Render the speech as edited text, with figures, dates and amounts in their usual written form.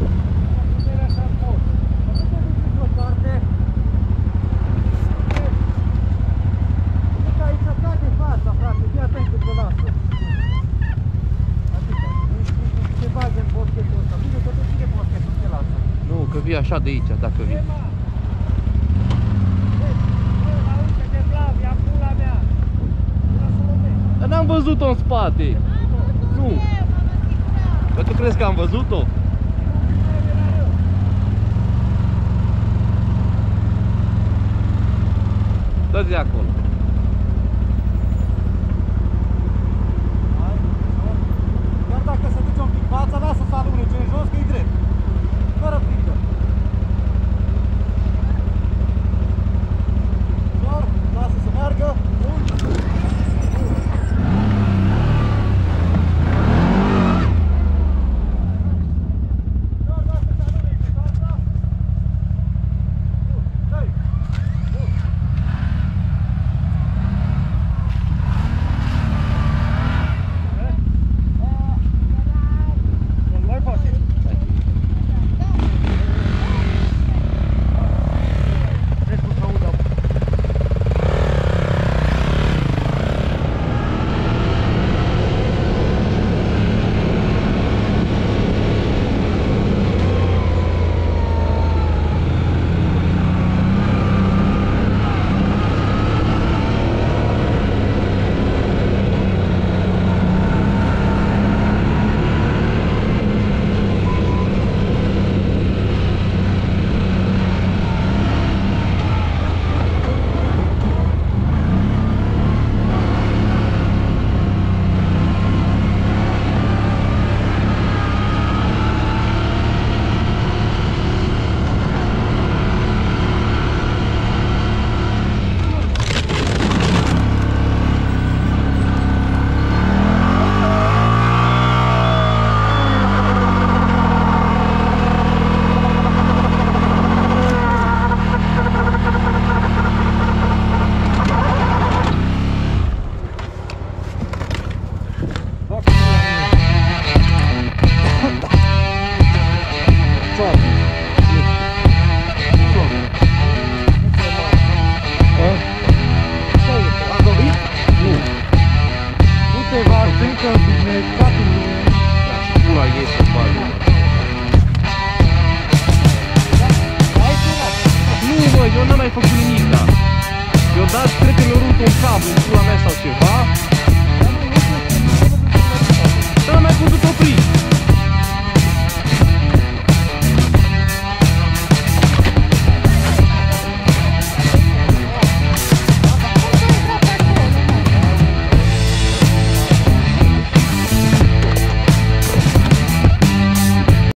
Că vii așa de aici, dacă vii. Dar n-am văzut-o în spate. Nu. Bă, tu crezi că am văzut-o? Dă-ți de acolo. Chiar dacă se duce un pic fața, lasă să alunece în jos, că e drept. Fără frică. Doar lasă să meargă. Eu n-am mai făcut nimic, da. Eu dat, cred că mi-a rupt un cablu în pula mea sau ceva.